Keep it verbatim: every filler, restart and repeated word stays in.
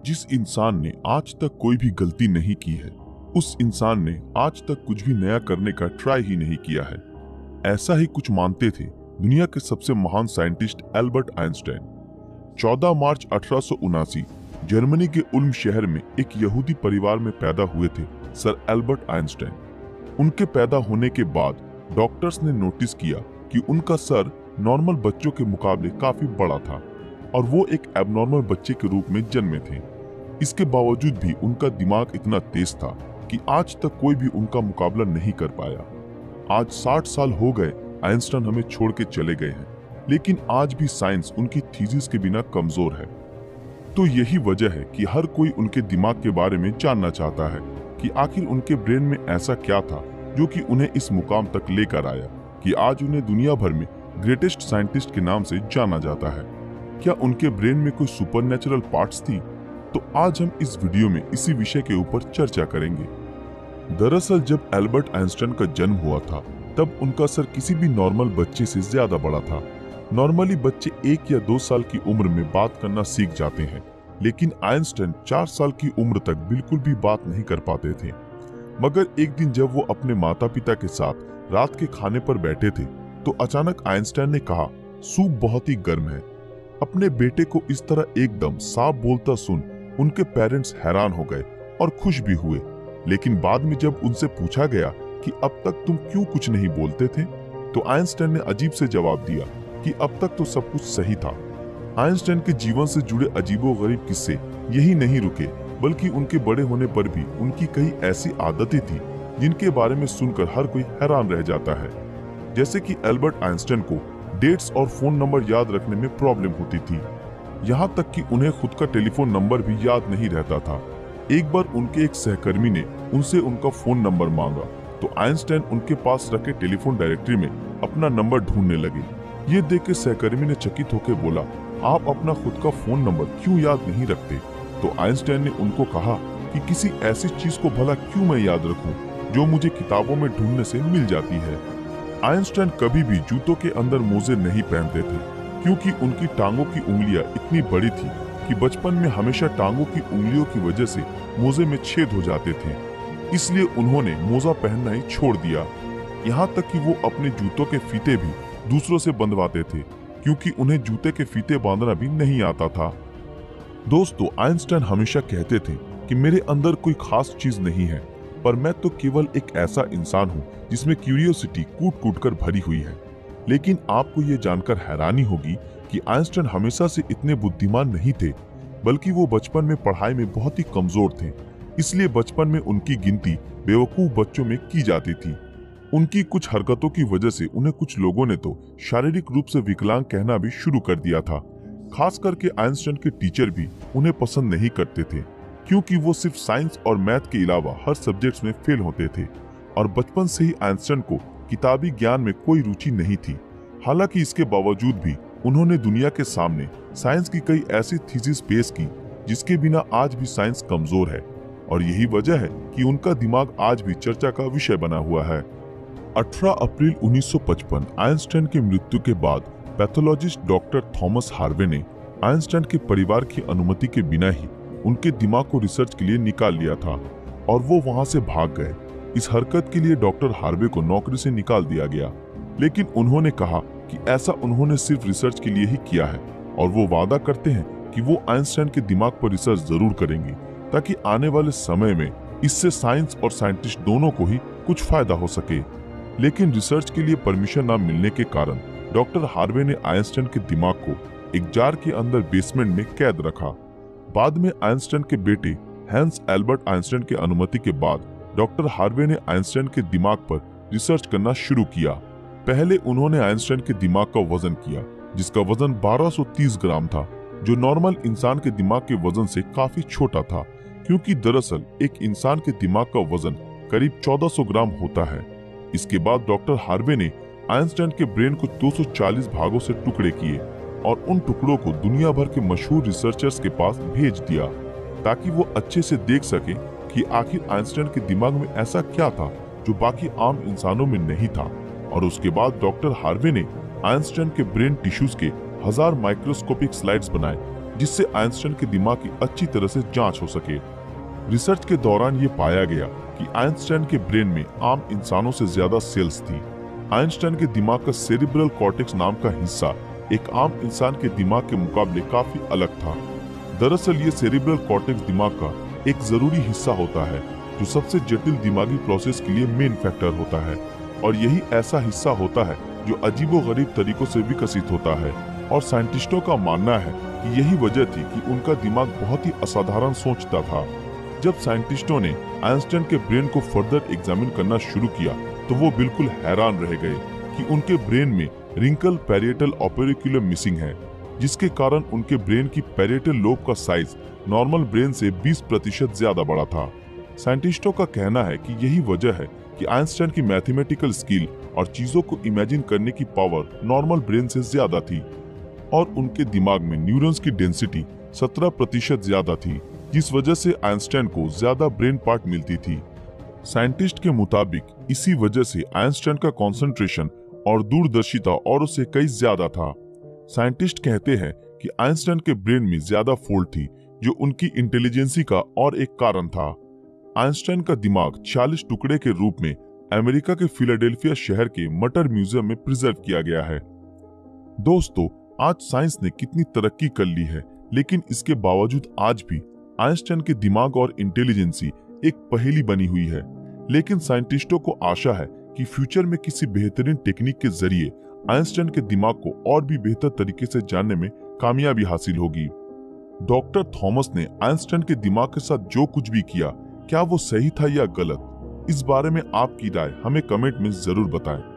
जिस इंसान ने आज तक कोई भी गलती नहीं की है, उस इंसान ने आज तक कुछ भी नया करने का ट्राई ही नहीं किया है। ऐसा ही कुछ मानते थे दुनिया के सबसे महान साइंटिस्ट एल्बर्ट आइंस्टाइन। चौदह मार्च अठारह सौ उनासी जर्मनी के उल्म शहर में एक यहूदी परिवार में पैदा हुए थे सर एल्बर्ट आइंस्टाइन। उनके पैदा होने के बाद डॉक्टर्स ने नोटिस किया कि उनका सर नॉर्मल बच्चों के मुकाबले काफी बड़ा था और वो एक एबनॉर्मल बच्चे के रूप में जन्मे थे। इसके बावजूद भी उनका दिमाग इतना तेज था कि आज तक कोई भी उनका मुकाबला नहीं कर पाया। आज साठ साल हो गए आइंस्टाइन हमें छोड़ के चले गए हैं, लेकिन आज भी साइंस उनकी थीसिस के बिना कमजोर है। तो यही वजह है कि हर कोई उनके दिमाग के बारे में जानना चाहता है कि आखिर उनके ब्रेन में ऐसा क्या था जो कि उन्हें इस मुकाम तक लेकर आया कि आज उन्हें दुनिया भर में ग्रेटेस्ट साइंटिस्ट के नाम से जाना जाता है। क्या उनके ब्रेन में कोई सुपरनैचुरल पार्ट्स थी? तो आज हम इस वीडियो में इसी विषय के ऊपर चर्चा करेंगे। दरअसल जब एल्बर्ट आइंस्टाइन का जन्म हुआ था तब उनका सर किसी भी नॉर्मल बच्चे से ज्यादा बड़ा था। नॉर्मली बच्चे एक या दो साल की उम्र में बात करना सीख जाते हैं, लेकिन आइंस्टाइन चार साल की उम्र तक बिल्कुल भी बात नहीं कर पाते थे। मगर एक दिन जब वो अपने माता पिता के साथ रात के खाने पर बैठे थे तो अचानक आइंस्टाइन ने कहा, सूप बहुत ही गर्म है। अपने बेटे को इस तरह एकदम साफ बोलता सुन उनके पेरेंट्स हैरान हो गए और खुश भी हुए। लेकिन बाद में जब उनसे पूछा गया कि अब तक तुम क्यों कुछ नहीं बोलते थे, तो आइंस्टाइन ने अजीब से जवाब दिया कि अब तक तो सब कुछ सही था। आइंस्टाइन के जीवन से जुड़े अजीबोगरीब किस्से यही नहीं रुके, बल्कि उनके बड़े होने पर भी उनकी कई ऐसी आदतें थी जिनके बारे में सुनकर हर कोई हैरान रह जाता है। जैसे कि एल्बर्ट आइंस्टाइन को डेट्स और फोन नंबर याद रखने में प्रॉब्लम होती थी, यहाँ तक कि उन्हें खुद का टेलीफोन नंबर भी याद नहीं रहता था। एक बार उनके एक सहकर्मी ने उनसे उनका फोन नंबर मांगा तो आइंस्टाइन उनके पास रखे टेलीफोन डायरेक्टरी में अपना नंबर ढूंढने लगे। ये देख के सहकर्मी ने चकित होकर बोला, आप अपना खुद का फोन नंबर क्यों याद नहीं रखते? तो आइंस्टाइन ने उनको कहा कि किसी ऐसी चीज को भला क्यों मैं याद रखूं जो मुझे किताबों में ढूंढने से मिल जाती है। आइंस्टाइन कभी भी जूतों के अंदर मोजे नहीं पहनते थे, क्योंकि उनकी टांगों की उंगलियां इतनी बड़ी थी कि बचपन में हमेशा टांगों की उंगलियों की वजह से मोजे में छेद हो जाते थे। इसलिए उन्होंने मोजा पहनना ही छोड़ दिया। यहाँ तक कि वो अपने जूतों के फीते भी दूसरों से बंधवाते थे, क्योंकि उन्हें जूते के फीते बांधना भी नहीं आता था। दोस्तों, आइंस्टाइन हमेशा कहते थे कि मेरे अंदर कोई खास चीज नहीं है, पर मैं तो केवल एक ऐसा इंसान हूँ जिसमें क्यूरियोसिटी कूट कूट कर भरी हुई है। लेकिन आपको ये जानकर हैरानी होगी कि आइंस्टाइन हमेशा से इतने बुद्धिमान नहीं थे, बल्कि वो बचपन में पढ़ाई में बहुत ही कमजोर थे। इसलिए बचपन में उनकी गिनती बेवकूफ बच्चों में की जाती थी। उनकी कुछ हरकतों की वजह से उन्हें कुछ लोगों ने तो शारीरिक रूप से विकलांग कहना भी शुरू कर दिया था। खास करके आइंस्टाइन के टीचर भी उन्हें पसंद नहीं करते थे, क्योंकि वो सिर्फ साइंस और मैथ के अलावा हर सब्जेक्ट्स में फेल होते थे और बचपन से ही आइंस्टाइन को किताबी ज्ञान में कोई रुचि नहीं थी। हालांकि इसके बावजूद भी उन्होंने दुनिया के सामने साइंस की कई ऐसी थीसिस पेश की जिसके बिना आज भी साइंस कमजोर है, और यही वजह है कि उनका दिमाग आज भी चर्चा का विषय बना हुआ है। अठारह अप्रैल उन्नीस सौ पचपन आइंस्टाइन की मृत्यु के बाद पैथोलॉजिस्ट डॉक्टर थॉमस हार्वे ने आइंस्टाइन के परिवार की अनुमति के बिना ही उनके दिमाग को रिसर्च के लिए निकाल लिया था और वो वहां से भाग गए। इस हरकत के लिए डॉक्टर हार्वे को नौकरी से निकाल दिया गया, लेकिन उन्होंने कहा कि ऐसा उन्होंने सिर्फ रिसर्च के लिए ही किया है और वो वादा करते हैं कि वो आइंस्टाइन के दिमाग पर रिसर्च जरूर करेंगे, ताकि आने वाले समय में इससे साइंस और साइंटिस्ट दोनों को ही कुछ फायदा हो सके। लेकिन रिसर्च के लिए परमिशन न मिलने के कारण डॉक्टर हार्वे ने आइंस्टाइन के दिमाग को एक जार के अंदर बेसमेंट में कैद रखा। बाद में आइंस्टाइन के बेटे हैंस एल्बर्ट आइंस्टाइन की अनुमति के बाद डॉक्टर हार्वे ने आइंस्टाइन के दिमाग पर रिसर्च करना शुरू किया। पहले उन्होंने आइंस्टाइन के दिमाग का वजन किया, जिसका वजन बारह सौ तीस ग्राम था, जो नॉर्मल इंसान के दिमाग के वजन से काफी छोटा था, क्योंकि दरअसल एक इंसान के दिमाग का वजन करीब चौदह सौ ग्राम होता है। इसके बाद डॉक्टर हार्वे ने आइंस्टाइन के ब्रेन को दो सौ चालीस भागों से टुकड़े किए और उन टुकड़ों को दुनिया भर के मशहूर रिसर्चर्स के पास भेज दिया, ताकि वो अच्छे से देख सके कि आखिर आइंस्टाइन के दिमाग में ऐसा क्या था जो बाकी आम इंसानों में नहीं था। और उसके बाद डॉक्टर हार्वे ने आइंस्टाइन के ब्रेन टिश्यूज के हजार माइक्रोस्कोपिक स्लाइड्स बनाए जिससे आइंस्टाइन के दिमाग की अच्छी तरह से जांच हो सके। रिसर्च के दौरान ये पाया गया कि आइंस्टाइन के ब्रेन में आम इंसानों से ज्यादा सेल्स थी। आइंस्टाइन के दिमाग का सेरिब्रल कॉर्टेक्स नाम का हिस्सा एक आम इंसान के दिमाग के मुकाबले काफी अलग था। दरअसल ये सेरिब्रल कॉर्टेक्स दिमाग का एक जरूरी हिस्सा होता है जो सबसे जटिल दिमागी प्रोसेस के लिए मेन फैक्टर होता है, और यही ऐसा हिस्सा होता है जो अजीबोगरीब तरीकों से विकसित होता है। और साइंटिस्टों का मानना है कि यही वजह थी कि उनका दिमाग बहुत ही असाधारण सोचता था। जब साइंटिस्टों ने आइंस्टाइन के ब्रेन को फर्दर एग्जामिन करना शुरू किया तो वो बिल्कुल हैरान रह गए कि उनके ब्रेन में रिंकल पैरिएटल ओपेरिकुलम मिसिंग है, जिसके कारण उनके ब्रेन की पैरिएटल लोब का साइज नॉर्मल ब्रेन से बीस प्रतिशत ज्यादा बड़ा था। साइंटिस्टों का कहना है कि यही वजह है कि आइंस्टाइन की मैथमेटिकल स्किल और चीजों को इमेजिन करने की पावर नॉर्मल ब्रेन से ज्यादा थी, और उनके दिमाग में न्यूरॉन्स की डेंसिटी सत्रह प्रतिशत ज्यादा थी, जिस वजह से आइंस्टाइन को ज्यादा ब्रेन पार्ट मिलती थी। साइंटिस्ट के मुताबिक इसी वजह से आइंस्टाइन का कंसंट्रेशन और दूरदर्शिता औरों से कई ज्यादा था। साइंटिस्ट कहते हैं कि आइंस्टाइन के ब्रेन में ज्यादा फोल्ड थी, जो उनकी इंटेलिजेंसी का और एक कारण था। आइंस्टाइन का दिमाग छियालीस टुकड़े के रूप में अमेरिका के फिलाडेल्फिया शहर के मटर म्यूजियम में प्रिजर्व किया गया है। दोस्तों, आज साइंस ने कितनी तरक्की कर ली है, लेकिन इसके बावजूद आज भी आइंस्टाइन के दिमाग और इंटेलिजेंसी एक पहेली बनी हुई है। लेकिन साइंटिस्टों को आशा है कि फ्यूचर में किसी बेहतरीन टेक्निक के जरिए आइंस्टाइन के दिमाग को और भी बेहतर तरीके से जानने में कामयाबी हासिल होगी। डॉक्टर थॉमस ने आइंस्टाइन के दिमाग के साथ जो कुछ भी किया, क्या वो सही था या गलत? इस बारे में आपकी राय हमें कमेंट में जरूर बताएं।